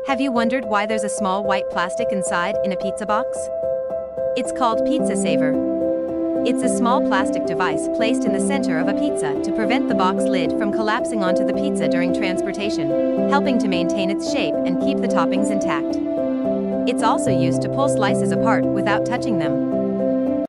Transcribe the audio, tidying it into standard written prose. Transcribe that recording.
Have you wondered why there's a small white plastic inside in a pizza box? It's called Pizza Saver. It's a small plastic device placed in the center of a pizza to prevent the box lid from collapsing onto the pizza during transportation, helping to maintain its shape and keep the toppings intact. It's also used to pull slices apart without touching them.